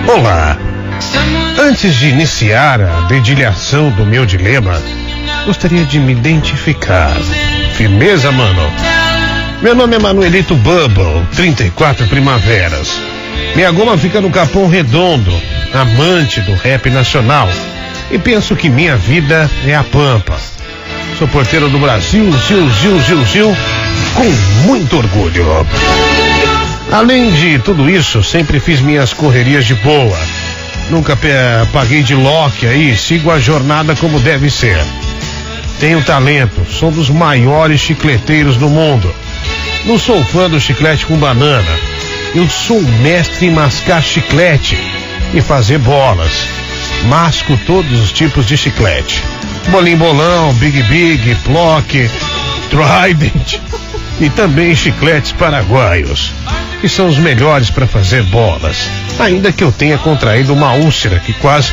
Olá. Antes de iniciar a dedilhação do meu dilema, gostaria de me identificar. Firmeza, mano? Meu nome é Manuelito Bubble, 34 primaveras. Minha goma fica no Capão Redondo, amante do rap nacional. E penso que minha vida é a pampa. Sou porteiro do Brasil, Zil, com muito orgulho. Além de tudo isso, sempre fiz minhas correrias de boa. Nunca paguei de Loki aí, sigo a jornada como deve ser. Tenho talento, sou dos maiores chicleteiros do mundo. Não sou fã do chiclete com banana. Eu sou mestre em mascar chiclete e fazer bolas. Masco todos os tipos de chiclete. Bolim bolão, Big, Plock, Trident e também chicletes paraguaios, que são os melhores para fazer bolas. Ainda que eu tenha contraído uma úlcera que quase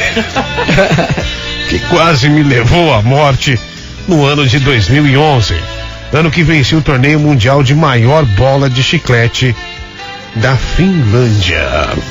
me levou à morte no ano de 2011, ano que venci o torneio mundial de maior bola de chiclete da Finlândia.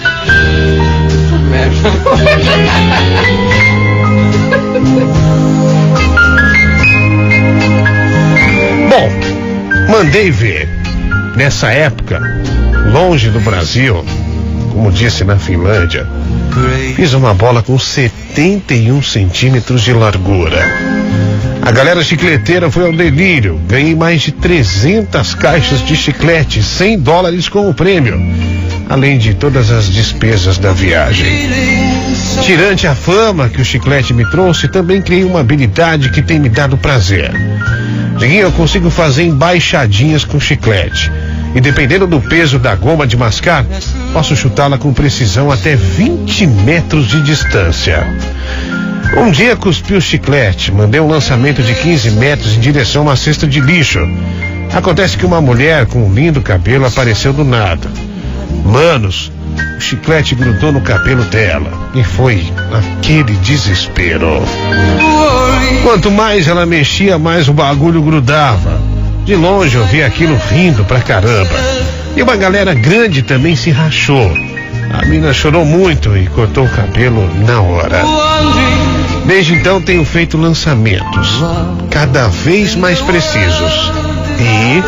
Bom, mandei ver. Nessa época, longe do Brasil, como disse na Finlândia, fiz uma bola com 71 centímetros de largura. A galera chicleteira foi ao delírio. Ganhei mais de 300 caixas de chiclete, $100 como prêmio, além de todas as despesas da viagem. Tirante a fama que o chiclete me trouxe, também criei uma habilidade que tem me dado prazer. Eu consigo fazer embaixadinhas com chiclete. E dependendo do peso da goma de mascar, posso chutá-la com precisão até 20 metros de distância. Um dia cuspi o chiclete, mandei um lançamento de 15 metros em direção a uma cesta de lixo. Acontece que uma mulher com um lindo cabelo apareceu do nada. Manos, o chiclete grudou no cabelo dela e foi aquele desespero. Quanto mais ela mexia, mais o bagulho grudava. De longe eu vi aquilo rindo pra caramba. E uma galera grande também se rachou. A mina chorou muito e cortou o cabelo na hora. Desde então tenho feito lançamentos cada vez mais precisos e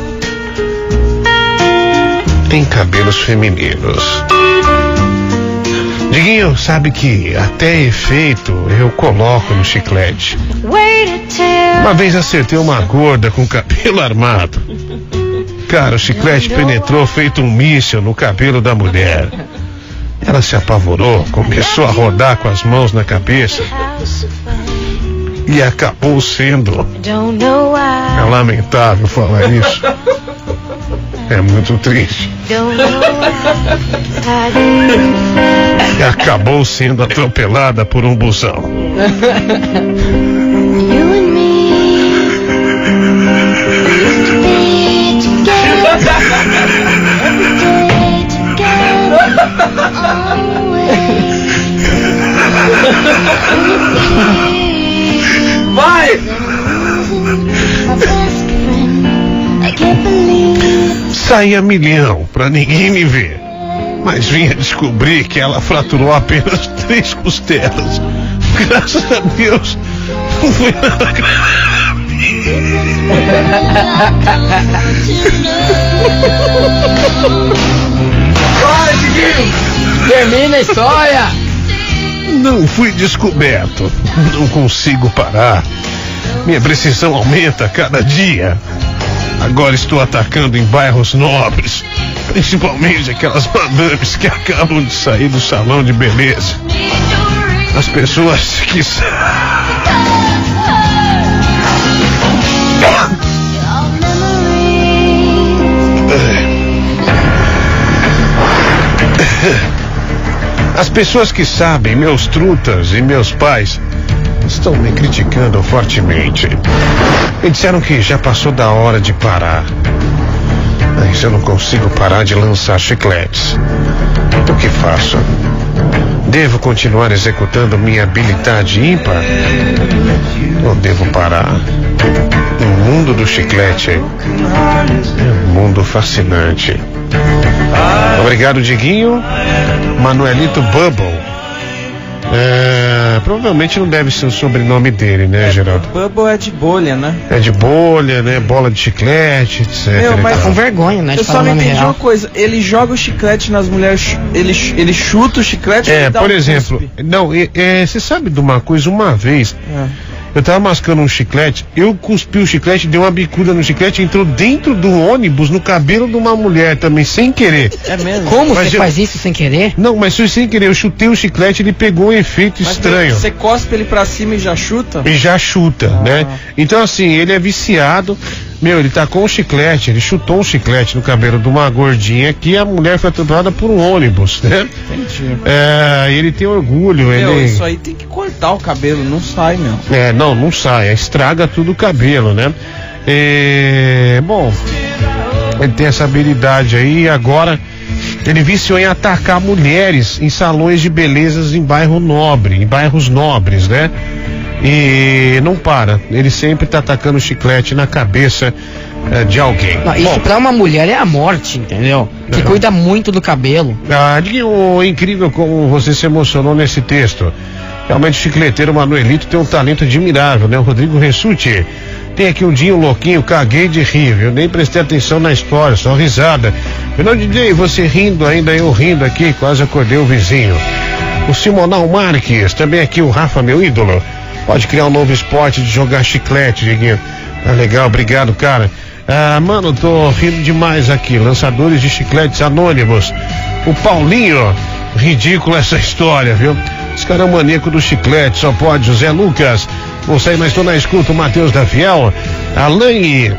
em cabelos femininos. Diguinho sabe que até efeito eu coloco no chiclete. Uma vez acertei uma gorda com cabelo armado. Cara, o chiclete penetrou feito um míssil no cabelo da mulher. Ela se apavorou, começou a rodar com as mãos na cabeça e acabou sendo... É lamentável falar isso. É muito triste. E acabou sendo atropelada por um busão. Vai! Saí a milhão pra ninguém me ver, mas vinha descobrir que ela fraturou apenas 3 costelas. Graças a Deus, não foi nada grave. Vai, Diguinho! Termina a história! Não fui descoberto. Não consigo parar. Minha precisão aumenta a cada dia. Agora estou atacando em bairros nobres, principalmente aquelas madames que acabam de sair do salão de beleza. As pessoas que... As pessoas que sabem, meus trutas e meus pais, estão me criticando fortemente. Me disseram que já passou da hora de parar. Mas eu não consigo parar de lançar chicletes. O que faço? Devo continuar executando minha habilidade ímpar? Ou devo parar? O mundo do chiclete é um mundo fascinante. Obrigado, Diguinho. Manuelito Bubble. Provavelmente não deve ser o sobrenome dele, né, Geraldo? Bubble é de bolha, né? É de bolha, né? Bola de chiclete, etc. Meu, mas tá com vergonha, né? Eu só não entendi uma coisa. Ele joga o chiclete nas mulheres, ele chuta o chiclete. Por exemplo, não, você sabe de uma coisa? Uma vez, eu tava mascando um chiclete, eu cuspi o chiclete, dei uma bicuda no chiclete, entrou dentro do ônibus, no cabelo de uma mulher também, sem querer. É mesmo? Como você faz isso sem querer? Não, mas foi sem querer, eu chutei o chiclete, ele pegou um efeito estranho. Você cospe ele pra cima e já chuta? E já chuta, né? Então assim, ele é viciado. Meu, ele tacou um chiclete, ele chutou um chiclete no cabelo de uma gordinha que a mulher foi atropelada por um ônibus, né? Entendi. Ele tem orgulho, meu, isso aí tem que cortar o cabelo, não sai, meu. Não sai, estraga tudo o cabelo, né? Bom, ele tem essa habilidade aí e agora ele viciou em atacar mulheres em salões de belezas em bairros nobres, né? E não para, ele sempre tá atacando chiclete na cabeça de alguém. Não, isso pra uma mulher é a morte, entendeu? Que cuida muito do cabelo. Dinho, incrível como você se emocionou nesse texto. Realmente o chicleteiro Manuelito tem um talento admirável, né? O Rodrigo Ressuti tem aqui um Dinho louquinho, caguei de rir, eu nem prestei atenção na história, só risada. Final DJ, você rindo ainda, eu rindo aqui, quase acordei o vizinho. O Simonal Marques, também aqui o Rafa, meu ídolo. Pode criar um novo esporte de jogar chiclete, Diguinho. Legal, obrigado, cara. Mano, tô rindo demais aqui. Lançadores de chicletes anônimos. O Paulinho, ridículo essa história, viu? Esse cara é um maníaco do chiclete, só pode. José Lucas, vou sair, mas tô na escuta. O Matheus da Fiel. A Laine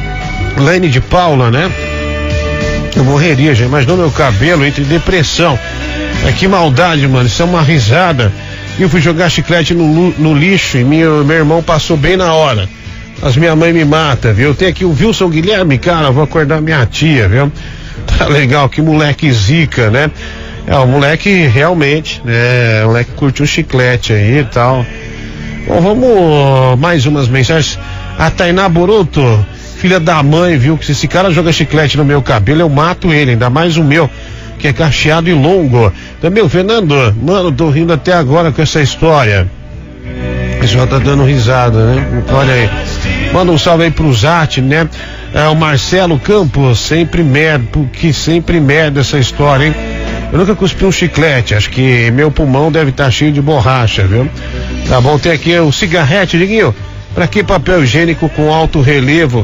de Paula, né? Eu morreria, já imaginou meu cabelo entre depressão. Que maldade, mano, isso é uma risada. Eu fui jogar chiclete no lixo e meu irmão passou bem na hora. Mas minha mãe me mata, viu? Tem aqui o Wilson Guilherme, cara, vou acordar minha tia, viu? Tá legal, que moleque zica, né? O moleque realmente, né? O moleque curte um chiclete aí e tal. Bom, vamos mais umas mensagens. A Tainá Boroto, filha da mãe, viu? Que se esse cara joga chiclete no meu cabelo, eu mato ele, ainda mais o meu, que é cacheado e longo. Também o Fernando, mano, tô rindo até agora com essa história. O pessoal tá dando risada, né? Olha aí. Manda um salve aí pro Zat, né? O Marcelo Campos, sempre merda essa história, hein? Eu nunca cuspi um chiclete, acho que meu pulmão deve estar cheio de borracha, viu? Tá bom, tem aqui o cigarrete, Diguinho. Pra que papel higiênico com alto relevo?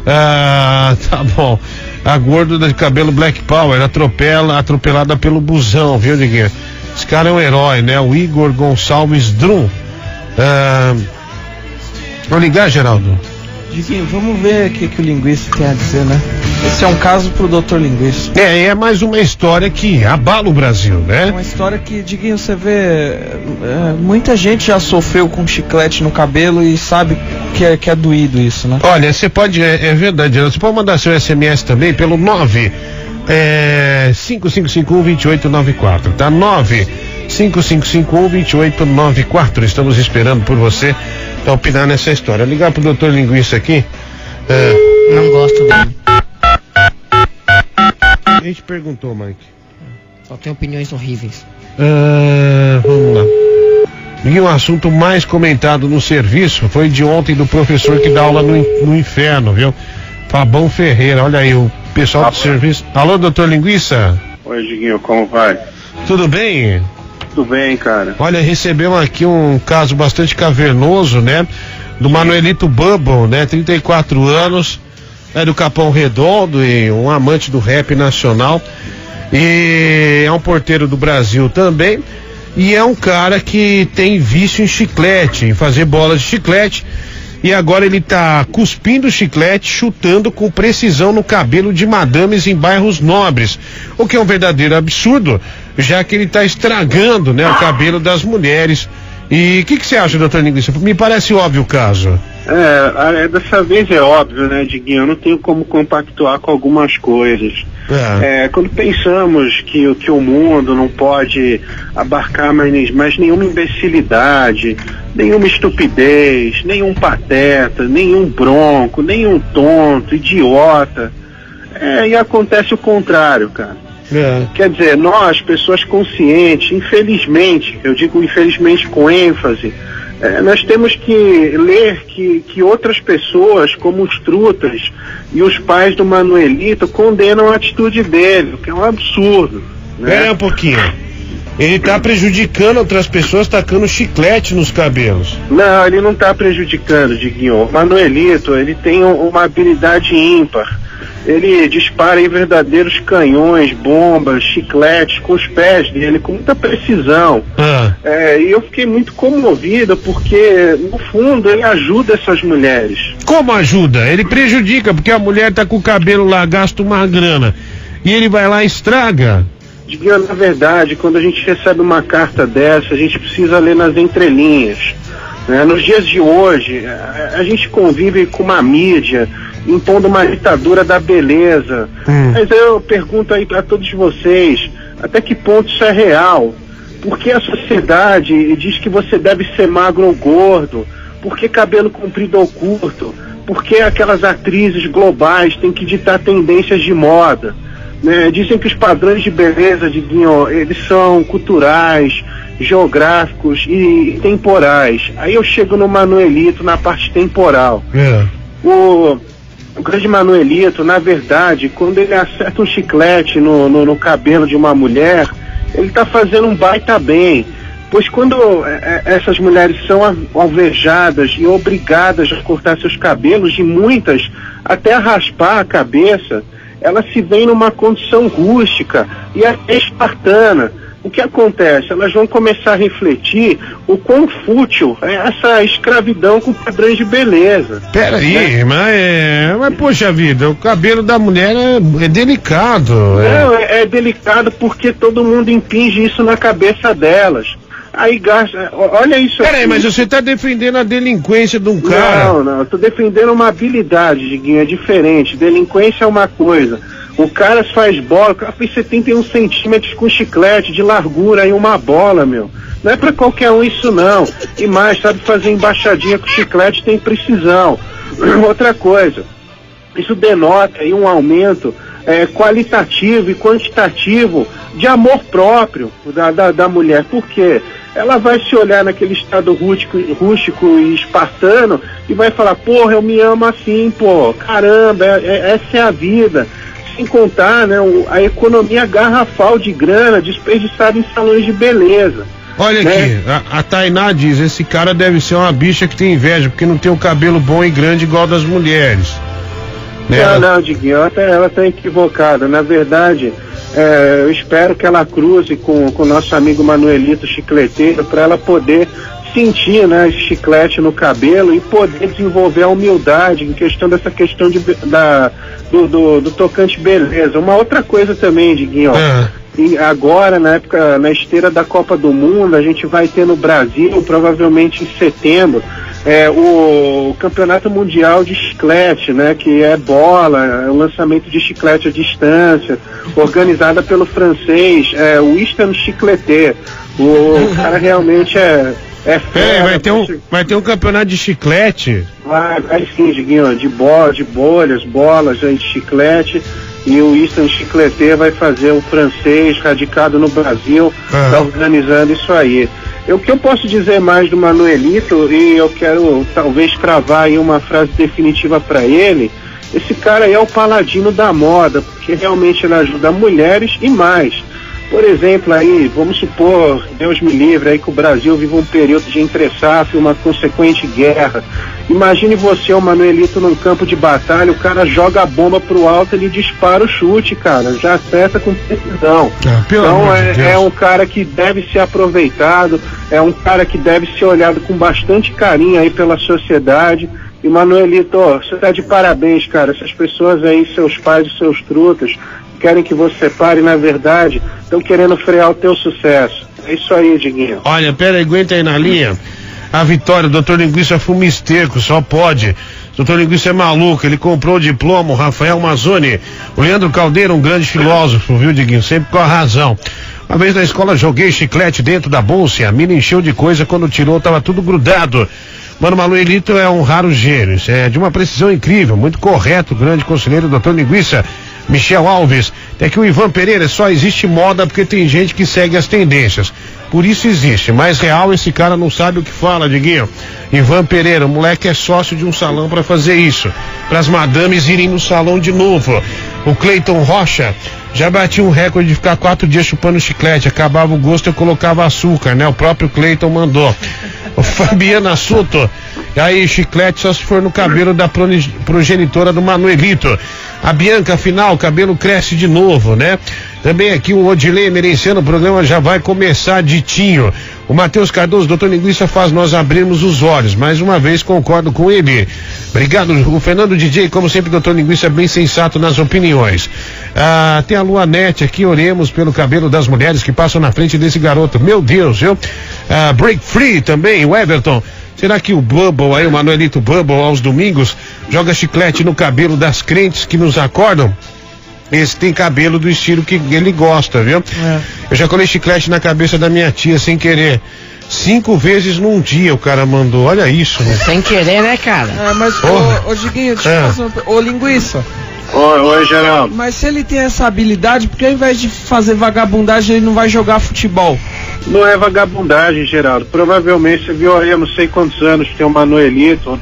Tá bom. A gorda de cabelo Black Power, atropelada pelo busão, viu, Diguinho? Esse cara é um herói, né? O Igor Gonçalves Drum. Vou ligar, Geraldo? Diguinho, vamos ver o que o linguista tem a dizer, né? Esse é um caso pro Dr. Linguista. É mais uma história que abala o Brasil, né? Uma história que, Diguinho, você vê, muita gente já sofreu com chiclete no cabelo e sabe que é doído isso, né? Olha, você pode, é verdade, você pode mandar seu SMS também pelo 5551-2894, tá? 5551-2894, estamos esperando por você pra opinar nessa história. Ligar pro Dr. Linguista aqui. Não gosto dele. A gente perguntou, Mike. Só tem opiniões horríveis. Vamos lá. E o assunto mais comentado no serviço foi de ontem do professor que dá aula no inferno, viu? Fabão Ferreira, olha aí, o pessoal do serviço. Alô, doutor Linguiça? Oi, Diguinho, como vai? Tudo bem? Tudo bem, cara. Olha, recebemos aqui um caso bastante cavernoso, né? Do Manuelito Bubble, né? 34 anos, é do Capão Redondo e um amante do rap nacional. E é um porteiro do Brasil também. E é um cara que tem vício em chiclete, em fazer bolas de chiclete. E agora ele tá cuspindo chiclete, chutando com precisão no cabelo de madames em bairros nobres. O que é um verdadeiro absurdo, já que ele tá estragando, né, o cabelo das mulheres. E o que você acha, doutor Linguiça? Me parece óbvio o caso. Dessa vez é óbvio, né, Diguinho? Eu não tenho como compactuar com algumas coisas. Quando pensamos que o mundo não pode abarcar mais nenhuma imbecilidade, nenhuma estupidez, nenhum pateta, nenhum bronco, nenhum tonto, idiota, e acontece o contrário, cara. Quer dizer, nós, pessoas conscientes, infelizmente, eu digo infelizmente com ênfase, nós temos que ler que outras pessoas, como os trutas e os pais do Manuelito, condenam a atitude dele, o que é um absurdo. Pera um pouquinho. Ele tá prejudicando outras pessoas tacando chiclete nos cabelos. Não, ele não tá prejudicando, Diguinho. O Manuelito, ele tem uma habilidade ímpar. Ele dispara em verdadeiros canhões, bombas, chicletes com os pés dele, com muita precisão. E eu fiquei muito comovido porque, no fundo, ele ajuda essas mulheres. Como ajuda? Ele prejudica, porque a mulher tá com o cabelo lá, gasta uma grana, e ele vai lá e estraga. Diguinho, na verdade, quando a gente recebe uma carta dessa, a gente precisa ler nas entrelinhas. Nos dias de hoje, a gente convive com uma mídia impondo uma ditadura da beleza. Mas eu pergunto aí para todos vocês, até que ponto isso é real? Por que a sociedade diz que você deve ser magro ou gordo? Por que cabelo comprido ou curto? Por que aquelas atrizes globais têm que ditar tendências de moda? Dizem que os padrões de beleza, Diguinho, eles são culturais, geográficos e temporais. Aí eu chego no Manuelito na parte temporal. O grande Manuelito, na verdade, quando ele acerta um chiclete no cabelo de uma mulher, ele está fazendo um baita bem. Pois quando essas mulheres são alvejadas e obrigadas a cortar seus cabelos, e muitas até a raspar a cabeça, elas se veem numa condição rústica e até espartana. O que acontece? Elas vão começar a refletir o quão fútil é essa escravidão com padrões de beleza. Peraí, mas poxa vida, o cabelo da mulher é delicado. Não, é delicado porque todo mundo impinge isso na cabeça delas. Aí gasta, olha isso aqui. Peraí, mas você tá defendendo a delinquência de um cara. Não, eu tô defendendo uma habilidade, Diguinho, é diferente. Delinquência é uma coisa. O cara faz bola, o cara fez 71 centímetros com chiclete de largura em uma bola, meu. Não é pra qualquer um isso não. E mais, sabe fazer embaixadinha com chiclete, tem precisão. Outra coisa, isso denota aí um aumento qualitativo e quantitativo de amor próprio da mulher. Por quê? Ela vai se olhar naquele estado rústico e espartano e vai falar, porra, eu me amo assim, pô, caramba, essa é a vida. Sem contar, né, a economia garrafal de grana desperdiçada em salões de beleza. Olha aqui, a Tainá diz, esse cara deve ser uma bicha que tem inveja, porque não tem um cabelo bom e grande igual das mulheres. Não, Diguinho, ela tá equivocada. Na verdade, eu espero que ela cruze com o nosso amigo Manuelito Chicleteiro para ela poder sentir, né, esse chiclete no cabelo e poder desenvolver a humildade em questão dessa questão do tocante beleza. Uma outra coisa também, Diguinho, e agora, na esteira da Copa do Mundo, a gente vai ter no Brasil, provavelmente em setembro, o Campeonato Mundial de Chiclete, né, que é bola, o lançamento de chiclete à distância, organizada pelo francês, Winston Chicleté. O cara realmente fera. Vai ter um campeonato de chiclete? Vai sim, Diguinho, de bolhas, bolas aí de chiclete. E o Winston Chicleté vai fazer o francês radicado no Brasil, tá organizando isso aí. O que eu posso dizer mais do Manuelito, e eu quero talvez cravar aí uma frase definitiva para ele, esse cara aí é o paladino da moda, porque realmente ele ajuda mulheres e mais. Por exemplo, aí, vamos supor, Deus me livre, aí que o Brasil vive um período de entre-safra, uma consequente guerra. Imagine você, o Manuelito, num campo de batalha, o cara joga a bomba pro alto, ele dispara o chute, cara, já acerta com precisão. Então é um cara que deve ser aproveitado, é um cara que deve ser olhado com bastante carinho aí pela sociedade. E Manuelito, você tá de parabéns, cara. Essas pessoas aí, seus pais e seus trutas, querem que você pare, na verdade, estão querendo frear o teu sucesso. É isso aí, Diguinho. Olha, pera aí, aguenta aí na linha. A Vitória, o doutor Linguiça fuma esterco, só pode. O doutor Linguiça é maluco, ele comprou o diploma, o Rafael Mazzoni. O Leandro Caldeira, um grande filósofo, viu, Diguinho? Sempre com a razão. Uma vez na escola joguei chiclete dentro da bolsa e a mina encheu de coisa, quando tirou tava tudo grudado. Mano, Manuelito é um raro gênio, é de uma precisão incrível, muito correto, o grande conselheiro doutor Linguiça, Michel Alves. É que o Ivan Pereira só existe moda porque tem gente que segue as tendências. Por isso existe, mas real esse cara não sabe o que fala, Diguinho. Ivan Pereira, o moleque é sócio de um salão pra fazer isso. Pras madames irem no salão de novo. O Cleiton Rocha já batia um recorde de ficar 4 dias chupando chiclete. Acabava o gosto, eu colocava açúcar, né? O próprio Cleiton mandou. O Fabiana Soto. E aí, chiclete só se for no cabelo da progenitora do Manuelito. A Bianca, afinal, o cabelo cresce de novo, né? Também aqui o Odilei Merenciano, o programa já vai começar ditinho. O Matheus Cardoso, doutor Linguiça, faz nós abrirmos os olhos. Mais uma vez concordo com ele. Obrigado, o Fernando DJ, como sempre, doutor Linguiça, bem sensato nas opiniões. Tem a Luanete aqui, oremos pelo cabelo das mulheres que passam na frente desse garoto. Meu Deus, viu? Break Free também, o Everton. Será que o Bubble aí, o Manuelito Bubble, aos domingos, joga chiclete no cabelo das crentes que nos acordam? Esse tem cabelo do estilo que ele gosta, viu? Eu já colei chiclete na cabeça da minha tia sem querer. 5 vezes num dia o cara mandou, olha isso, né? Sem querer, né, cara? Mas, ô Diguinho, deixa eu fazer uma... Ô Linguiça. Oi, Geraldo. Mas se ele tem essa habilidade, por que ao invés de fazer vagabundagem ele não vai jogar futebol? Não é vagabundagem, Geraldo. Provavelmente você viu aí, eu não sei quantos anos tem o Manuelito,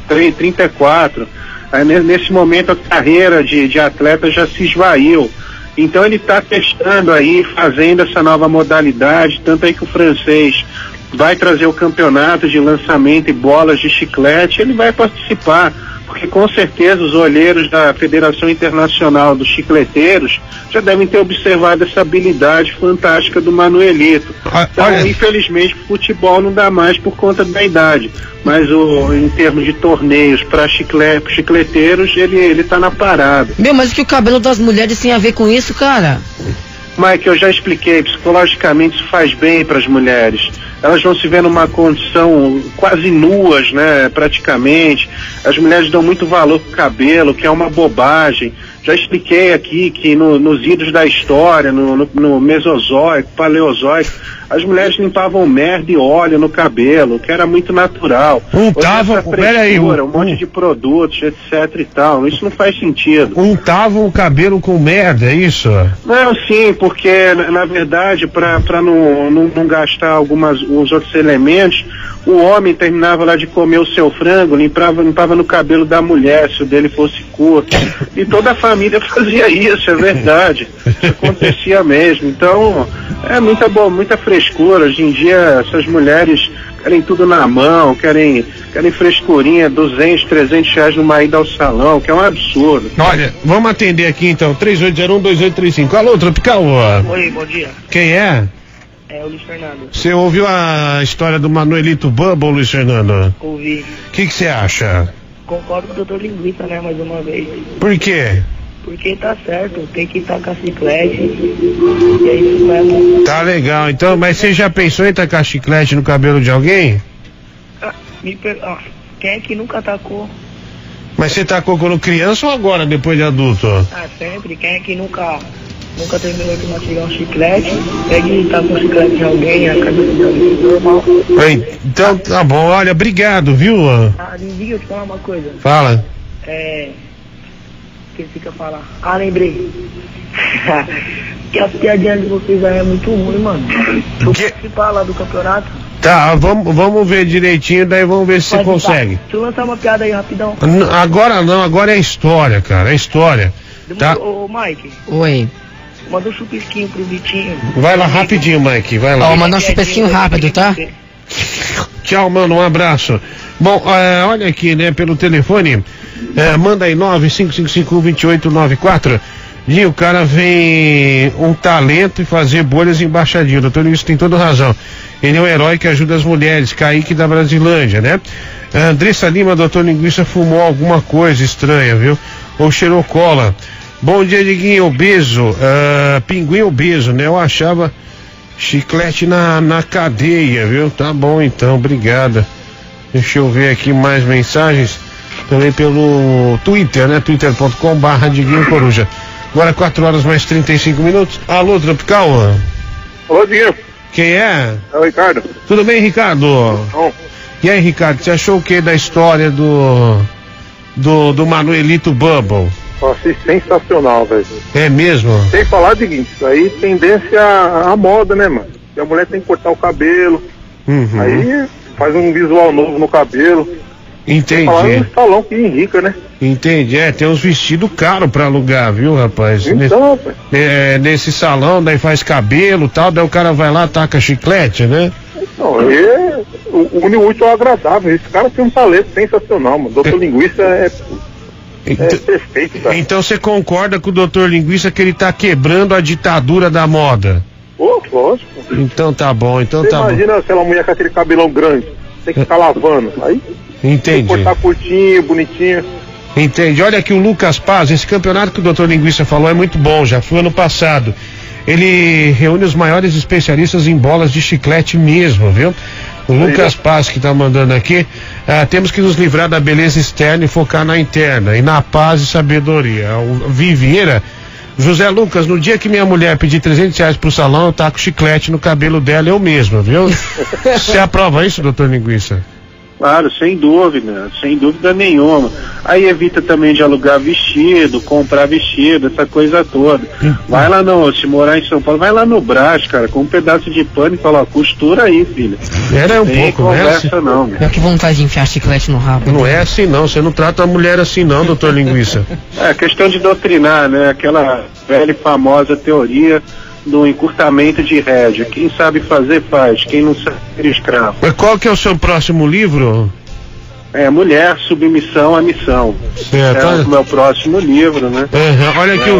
34. Aí, nesse momento a carreira de atleta já se esvaiu. Então ele está testando aí, fazendo essa nova modalidade, tanto aí que o francês vai trazer o campeonato de lançamento e bolas de chiclete, ele vai participar, porque com certeza os olheiros da Federação Internacional dos Chicleteiros já devem ter observado essa habilidade fantástica do Manuelito. Então, infelizmente, o futebol não dá mais por conta da idade, mas em termos de torneios para chicleteiros, ele tá na parada. Mas o que o cabelo das mulheres tem a ver com isso, cara? Mike, eu já expliquei, psicologicamente isso faz bem para as mulheres. Elas vão se ver numa condição quase nuas, né, praticamente. As mulheres dão muito valor pro cabelo, que é uma bobagem. Já expliquei aqui que nos idos da história, no Mesozoico, Paleozoico, as mulheres limpavam merda e óleo no cabelo, que era muito natural. Um monte de produtos, etc e tal. Isso não faz sentido. Untavam o cabelo com merda, é isso? Não, sim, porque na verdade, para não gastar os outros elementos, o homem terminava lá de comer o seu frango, limpava no cabelo da mulher, se o dele fosse curto. E toda a família fazia isso, é verdade. Isso acontecia mesmo. Então, é muita frescura. Hoje em dia, essas mulheres querem tudo na mão, querem frescurinha, 200, 300 reais numa ida ao salão, que é um absurdo. Olha, vamos atender aqui então, 3801-2835. Alô, Tropical? Oi, bom dia. Quem é? É o Luiz Fernando. Você ouviu a história do Manuelito Bubble, Luiz Fernando? Ouvi. O que você acha? Concordo com o doutor Linguiça, né, mais uma vez. Por quê? Porque tá certo, tem que tacar chiclete, e é isso mesmo. Tá legal, então, mas você já pensou em tacar chiclete no cabelo de alguém? Quem é que nunca tacou? Mas você tacou quando criança ou agora, depois de adulto? Sempre, quem é que nunca terminou de mastigar um chiclete, pega e taca um chiclete de alguém, a cabeça de alguém, normal. Então, tá bom, olha, obrigado, viu? Linguinho, eu te falar uma coisa. Fala. Que fica falar. Lembrei. Que as piadinhas de vocês aí é muito ruim, mano. Eu vou participar lá do campeonato. Tá, vamos ver direitinho, daí vamos ver se você consegue. Deixa eu lançar uma piada aí rapidão. Agora não, agora é história, cara, é história. Tá? Ô, Mike. Oi. Manda um chupisquinho pro Vitinho. Vai lá rapidinho, Mike, vai lá. Manda um chupisquinho rápido, tá? Tchau, mano, um abraço. Bom, olha aqui, né, pelo telefone, manda aí 955512894. E o cara vem um talento e fazer bolhas embaixadinho. O doutor Luiz tem toda razão. Ele é um herói que ajuda as mulheres, Kaique da Brasilândia, né? Andressa Lima, doutor Linguiça, fumou alguma coisa estranha, viu? Ou cheirou cola. Bom dia, Diguinho, obeso, pinguim obeso, né? Eu achava chiclete na cadeia, viu? Tá bom então, obrigada. Deixa eu ver aqui mais mensagens. Também pelo Twitter, né? twitter.com/Diguinho Coruja. Agora 4h mais 35. Alô, Tropical? Alô, Diguinho. Quem é? É o Ricardo. Tudo bem, Ricardo? Bom. E aí, Ricardo, você achou o que da história do Manuelito Bubble? Eu achei sensacional, velho. É mesmo? Sem falar o seguinte, isso aí tendência à moda, né, mano? E a mulher tem que cortar o cabelo, aí faz um visual novo no cabelo. Entendi. Falar no salão que enrica, né? Entendi, tem uns vestidos caros pra alugar, viu, rapaz? Então, rapaz. Nesse salão, daí faz cabelo e tal, daí o cara vai lá, taca chiclete, né? Não, o une útil ao agradável. Esse cara tem um talento sensacional, mano. Doutor Linguiça é perfeito, cara. Então você concorda com o Doutor Linguiça que ele tá quebrando a ditadura da moda? Pô, lógico. Então tá bom, então tá bom. Imagina aquela mulher com aquele cabelão grande, tem que ficar lavando. Aí entendi. Tem que cortar curtinho, bonitinho. Entendi. Olha aqui o Lucas Paz, esse campeonato que o Doutor Linguiça falou é muito bom, já foi ano passado. Ele reúne os maiores especialistas em bolas de chiclete mesmo, viu? O Lucas Paz que tá mandando aqui, temos que nos livrar da beleza externa e focar na interna, e na paz e sabedoria. O Vivieira, José Lucas, no dia que minha mulher pedir R$300 pro salão, eu taco chiclete no cabelo dela eu mesmo, viu? Você aprova isso, Doutor Linguiça? Claro, sem dúvida nenhuma. Aí evita também de alugar vestido, comprar vestido, essa coisa toda. Vai lá se morar em São Paulo, vai lá no Brás, cara, com um pedaço de pano e fala, costura aí, filha. Era um pouco, conversa não. Pior que vontade de enfiar chiclete no rabo. Não é assim não, você não trata a mulher assim não, Doutor Linguiça. É questão de doutrinar, né? Aquela velha e famosa teoria do encurtamento de rédea. Quem sabe fazer, faz. Quem não sabe, é escravo. Mas qual que é o seu próximo livro? Mulher, Submissão à Missão. Certo. É o meu próximo livro, né? Olha aqui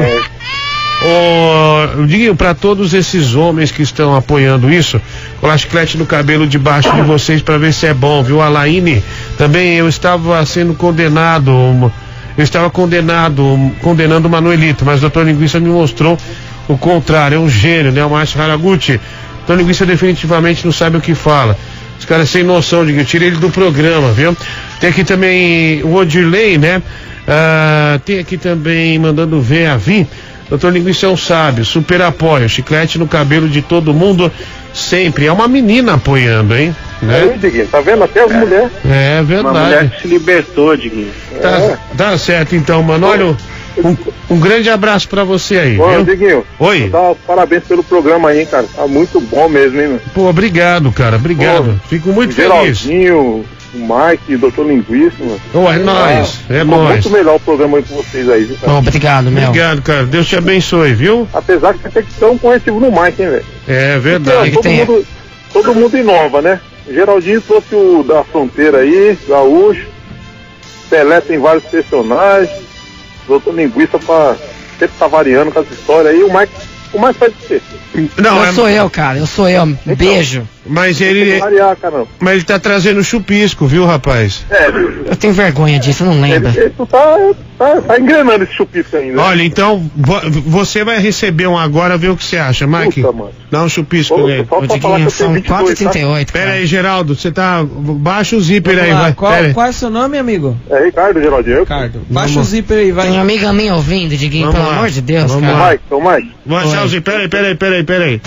eu digo para todos esses homens que estão apoiando isso, colar chiclete no cabelo debaixo de vocês para ver se é bom, viu? Alaine, também eu estava sendo condenado, condenando o Manuelito, mas o Doutor Linguiça me mostrou o contrário, é um gênio, né? O Márcio Haraguchi. Doutor Linguiça definitivamente não sabe o que fala. Os caras sem noção, eu tirei ele do programa, viu? Tem aqui também o Odirley, né? Tem aqui também, mandando ver a Vi. Doutor Linguiça é um sábio, super apoio, chiclete no cabelo de todo mundo, sempre. É uma menina apoiando, hein? Né? Diguinho, tá vendo? Até as mulheres. É verdade. Uma mulher que se libertou, Diguinho. Tá certo então, mano. Olha, um grande abraço pra você aí. Ô, viu? Diguinho. Oi. Dá parabéns pelo programa aí, cara. Tá muito bom mesmo, hein, mano? Pô, obrigado, cara. Obrigado. Fico muito feliz. Geraldinho, o Mike, o Doutor Linguiça, mano. É nóis. É nóis. Muito melhor o programa aí com vocês aí, viu, cara? Obrigado, meu. Obrigado, cara. Deus te abençoe, viu? Apesar que você tem que ter um conhecido no Mike, hein, velho? É verdade. Porque, todo mundo inova, né? Geraldinho trouxe o da Fronteira aí, Gaúcho. Pelé tem vários personagens. Doutor Linguiça sempre tá variando com essa história aí. O Mike faz o quê? Não, eu sou eu, cara. Eu sou eu. Então, beijo. Mas ele tá trazendo chupisco, viu, rapaz? Eu tenho vergonha disso, eu não lembro. Ele tá engrenando esse chupisco ainda. Olha, então, você vai receber um agora, ver o que você acha, Mike. Puta, mano. Dá um chupisco nele. São 4h38. Pera aí, Geraldo, você tá... Baixa o zíper aí, vai. Qual é o seu nome, amigo? É Ricardo, Geraldinho. Ricardo. Baixa o zíper aí, vai. Tem uma amiga minha ouvindo, Diguinho, pelo amor de Deus, cara. Mike. Vou achar o zíper, pera aí.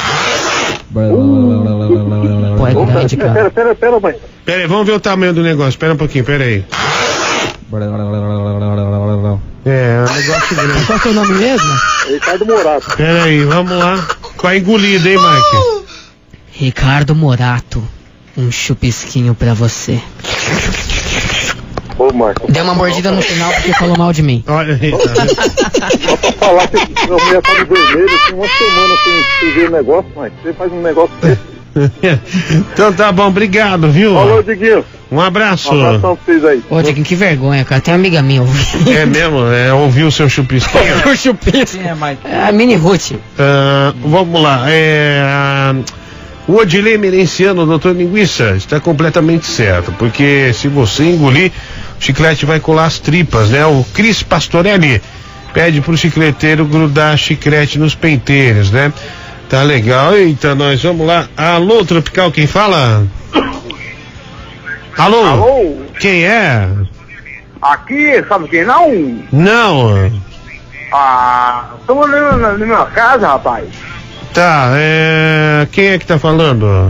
Pô, é grande, cara. Pera, mãe. Pera aí, vamos ver o tamanho do negócio. Espera um pouquinho, pera aí. O negócio grande. Qual é o seu nome mesmo? Ricardo Morato. Pera aí, vamos lá. Tá engolido, hein, Mike? Ricardo Morato. Um chupisquinho pra você. Ô, Marco. Deu uma mordida no final porque falou mal de mim. Olha aí, tá. Só pra falar que a mulher tá de vermelho, tem uma semana sem ver o negócio, mas você faz um negócio desse. Então tá bom, obrigado, viu? Falou, Diguinho. Um abraço. Um abração pra vocês aí. Ô, Diguinho, que vergonha, cara. Tem uma amiga minha ouvindo. É mesmo? Ouviu o seu chupisquinho? O chupisco. Quem é, Mike? É a Mini Ruth. Vamos lá. O Odilei Merenciano, o Doutor Linguiça, está completamente certo, porque se você engolir, o chiclete vai colar as tripas, né? O Cris Pastorelli pede pro chicleteiro grudar chiclete nos penteiros, né? Tá legal. Eita, nós vamos lá. Alô, Tropical, quem fala? Alô? Quem é? Aqui, sabe quem não? Não. Estamos na minha casa, rapaz. Tá, quem é que tá falando?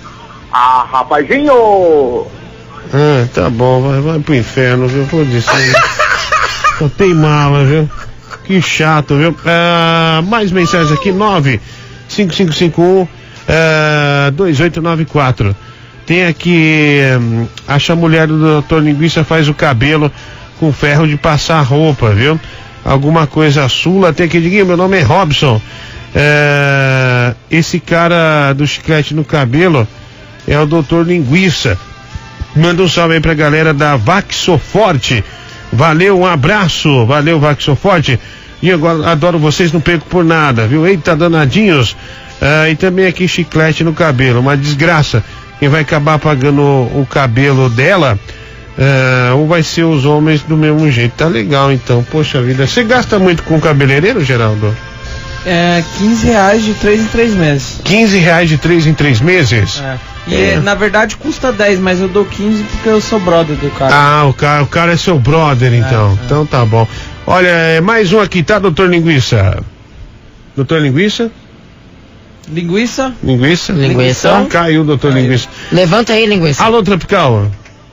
Rapazinho. Tá bom, vai pro inferno, viu? Pô, disso aí. Só tem mala, viu? Que chato, viu? Mais mensagens aqui, 95551-2894. Tem aqui, acha a mulher do Dr. Linguiça faz o cabelo com ferro de passar roupa, viu? Alguma coisa sula, tem aqui, Diguinho, meu nome é Robson. Esse cara do chiclete no cabelo é o Dr. Linguiça. Manda um salve aí pra galera da Vaxoforte. Valeu, um abraço. Valeu, Vaxoforte. E eu adoro vocês, não perco por nada, viu? Eita, danadinhos. E também aqui chiclete no cabelo, uma desgraça. Quem vai acabar pagando o cabelo dela ou vai ser os homens do mesmo jeito. Tá legal, então. Poxa vida. Você gasta muito com cabeleireiro, Geraldo? R$15 de 3 em 3 meses. R$15 de 3 em 3 meses? Na verdade custa 10, mas eu dou 15 porque eu sou brother do cara. O cara é seu brother, então. Então tá bom. Olha, mais um aqui, tá, doutor Linguiça? Doutor Linguiça? Linguiça? Caiu, doutor Linguiça. Levanta aí, Linguiça. Alô, Tropical?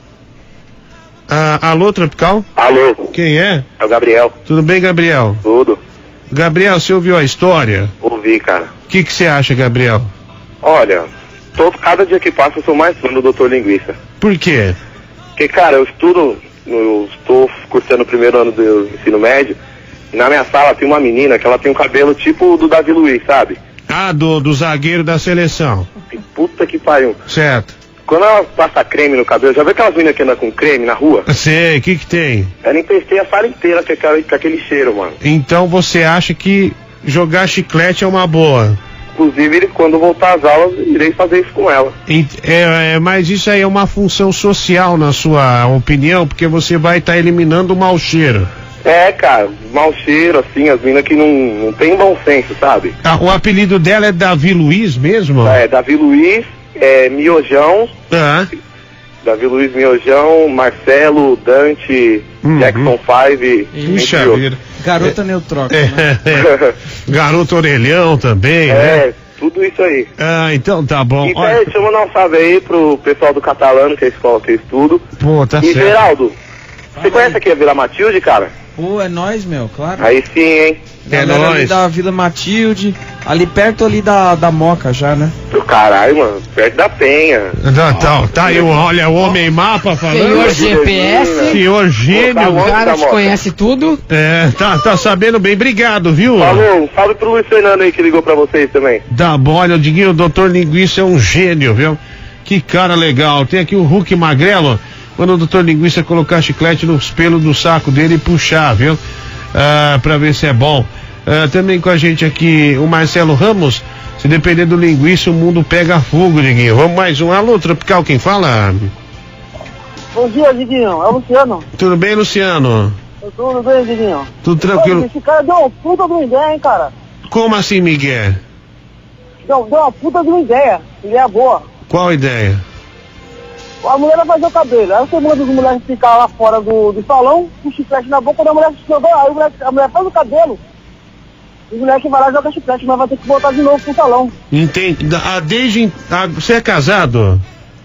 Alô, Tropical? Alô. Quem é? É o Gabriel. Tudo bem, Gabriel? Tudo. Gabriel, você ouviu a história? Ouvi, cara. O que você acha, Gabriel? Olha, cada dia que passa eu sou mais fã do Dr. Linguiça. Por quê? Porque, cara, eu estou cursando o primeiro ano do ensino médio, e na minha sala tem uma menina que ela tem um cabelo tipo do Davi Luiz, sabe? Do zagueiro da seleção. Puta que pariu. Certo. Quando ela passa creme no cabelo, já vê aquelas meninas que andam com creme na rua? Sei, o que tem? Ela empesteia a sala inteira com aquele cheiro, mano. Então você acha que jogar chiclete é uma boa? Inclusive, quando voltar às aulas, irei fazer isso com ela. Mas isso aí é uma função social, na sua opinião, porque você vai estar eliminando o mau cheiro. Cara, mau cheiro, assim, as meninas que não tem bom senso, sabe? O apelido dela é Davi Luiz mesmo? Davi Luiz, Miojão. Davi Luiz, Miojão, Marcelo, Dante, Jackson 5. Puxa vida. Garota neutrófica, né? Garoto orelhão também, né? Tudo isso aí. Então tá bom. Deixa eu mandar um salve aí pro pessoal do Catalano, que é a escola que eu estudo. Pô, tá certo. E Geraldo, você conhece aqui a Vila Matilde, cara? Pô, é nóis, meu, claro. Aí sim, hein? É nóis. Ali da Vila Matilde, ali perto ali da Moca já, né? Caralho, mano, perto da Penha. Tá aí, olha, o homem mapa falando. Senhor GPS. Senhor gênio. O cara te conhece tudo. Tá sabendo bem, obrigado, viu? Falou, um salve pro Luiz Fernando aí que ligou pra vocês também. Tá bom, olha, o Diguinho, o doutor Linguiça é um gênio, viu? Que cara legal. Tem aqui o Hulk Magrelo, quando o doutor Linguiça colocar chiclete nos pelos do saco dele e puxar, viu? Pra ver se é bom. Também com a gente aqui o Marcelo Ramos. Se depender do Linguiça, o mundo pega fogo, Diguinho. Vamos mais um. Alô, Tropical, quem fala? Bom dia, Diguinho. É o Luciano. Tudo bem, Luciano? Tudo bem, Diguinho. Tudo tranquilo. Esse cara deu uma puta de uma ideia, hein, cara? Como assim, Miguel? Deu uma puta de uma ideia. Ideia boa. Qual ideia? A mulher vai fazer o cabelo. Aí você manda as mulheres ficar lá fora do salão, com chiclete na boca, quando a mulher se jogou, aí a mulher faz o cabelo. E a mulher que vai lá joga chiclete, mas vai ter que voltar de novo pro salão. Entendi. Você é casado?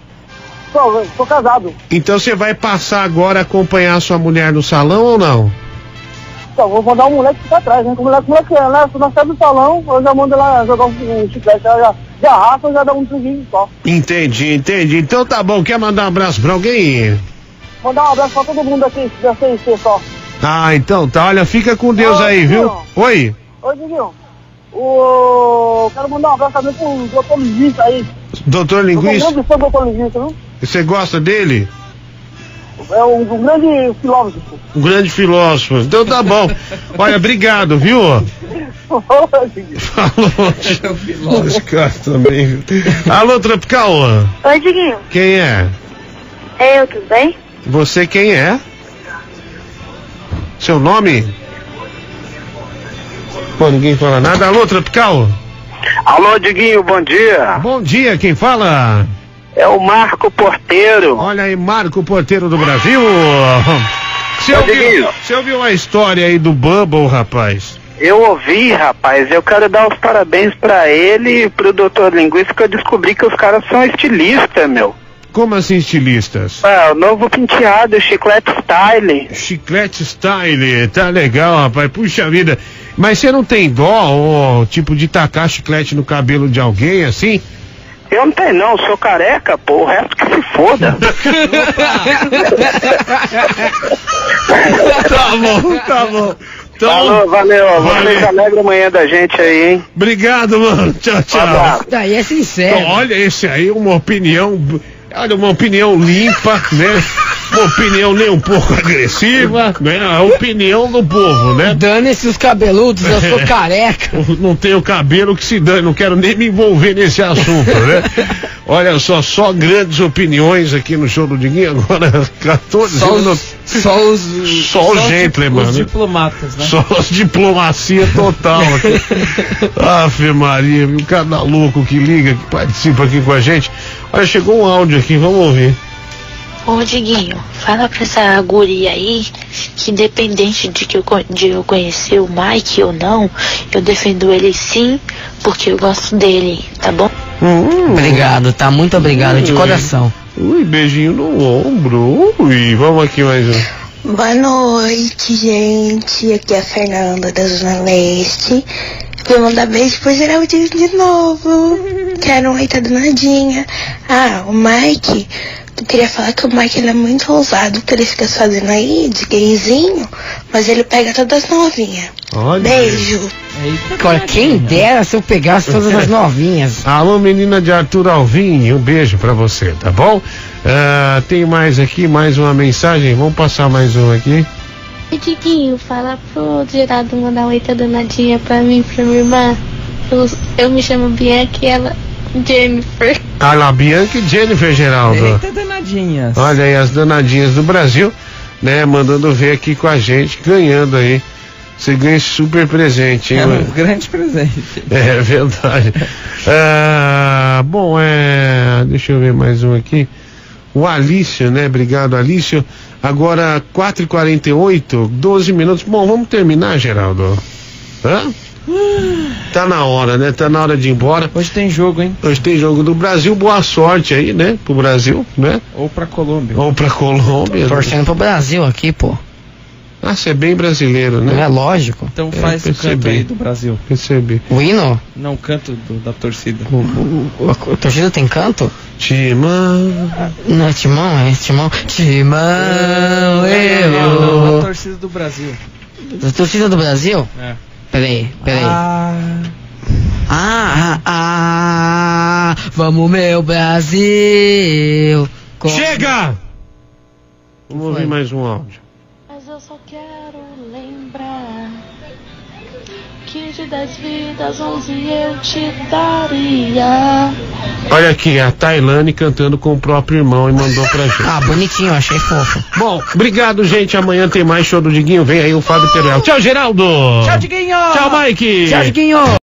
Sou casado. Então você vai passar agora a acompanhar a sua mulher no salão ou não? Então, vou mandar um moleque ficar atrás, né? Com o moleque é, né? Se nós saímos do salão, eu já mando lá jogar um chiclete, já arrasta, já dá um truquinho só. Entendi. Então tá bom, quer mandar um abraço pra alguém? Mandar um abraço pra todo mundo aqui, da CIC só. Então tá, olha, fica com Deus aí, viu? Oi, Diguinho. Quero mandar um abraço também pro doutor Linguiça aí. Doutor Linguiça? Eu sou um grande fã do doutor Linguiça, viu? Você gosta dele? É um grande filósofo. Um grande filósofo. Então tá bom. Olha, obrigado, viu? Falou. Esse cara também. Alô, Tropical. Oi, Diguinho. Quem é? É eu, tudo bem? Você quem é? Seu nome? Pô, ninguém fala nada. Alô, Tropical. Alô, Diguinho, bom dia. Bom dia, quem fala? É o Marco Porteiro. Olha aí, Marco Porteiro do Brasil. Você ouviu a história aí do Bubble, rapaz? Eu ouvi, rapaz. Eu quero dar os parabéns pra ele e pro Dr. Linguiça, que eu descobri que os caras são estilistas, meu. Como assim, estilistas? O novo penteado, chiclete style. Chiclete style, tá legal, rapaz, puxa vida. Mas você não tem dó, tipo, de tacar chiclete no cabelo de alguém, assim? Eu não tenho não, sou careca, pô, o resto que se foda. Tá bom. Então, falou, valeu. Vocês alegram a manhã da gente aí, hein? Obrigado, mano. Tchau. Daí é sincero. Então, olha, esse aí, uma opinião limpa, né? Uma opinião nem um pouco agressiva, né? A opinião do povo, né? Dane-se os cabeludos, eu sou careca. Não tenho cabelo que se dane, não quero nem me envolver nesse assunto, né? Olha só grandes opiniões aqui no show do Diguinho, agora 14 minutos. Só os gentleman, os diplomatas, né? Só as diplomacia total aqui. Ave Maria, viu? Cada louco que liga, que participa aqui com a gente. Olha, chegou um áudio aqui, vamos ouvir. Ô Diguinho, fala pra essa guria aí que independente de eu conhecer o Mike ou não, eu defendo ele sim, porque eu gosto dele, tá bom? Obrigado, tá? Muito obrigado, de coração. Beijinho no ombro. Vamos aqui mais um. Boa noite, gente. Aqui é a Fernanda da Zona Leste. Vou mandar beijo pro Geraldinho de novo. Quero um oi, tá danadinha. O Mike... Eu queria falar que o Mike ele é muito ousado, que ele fica fazendo aí de gayzinho, mas ele pega todas as novinhas. Beijo. Agora, quem dera se eu pegasse todas as novinhas. Alô, menina de Arthur Alvim, um beijo pra você, tá bom? Tem mais aqui, mais uma mensagem, vamos passar mais um aqui. Diguinho, fala pro Geraldo mandar um eita danadinha pra mim, pra minha irmã. Eu me chamo Bianca e ela... Jennifer. Lá, Bianca e Jennifer, Geraldo. Eita danadinhas. Olha aí as danadinhas do Brasil, né? Mandando ver aqui com a gente, ganhando aí. Você ganha esse super presente, hein? É um grande presente. É verdade. Bom, deixa eu ver mais um aqui. O Alício, né? Obrigado, Alício. Agora 4h48, 12 minutos. Bom, vamos terminar, Geraldo. Tá na hora, né? Tá na hora de ir embora. Hoje tem jogo, hein? Hoje tem jogo do Brasil. Boa sorte aí, né? Pro Brasil, né? Ou pra Colômbia. Torcendo pro Brasil aqui, pô. Você é bem brasileiro, né? É lógico. Então faz o canto aí do Brasil. Percebi. O hino? Não, o canto da torcida. A torcida tem canto? Timão. Não é Timão, é Timão. Timão, Não, a torcida do Brasil. A torcida do Brasil? É. Peraí. Vamos, meu Brasil. Chega! Vamos ouvir mais um áudio. Mas eu só quero lembrar que de 10 vidas 11 eu te daria. Olha aqui, a Tailane cantando com o próprio irmão e mandou pra gente. Bonitinho, achei fofo. Bom, obrigado, gente. Amanhã tem mais show do Diguinho. Vem aí o Fábio Teruel. Tchau, Geraldo. Tchau, Diguinho. Tchau, Mike. Tchau, Diguinho.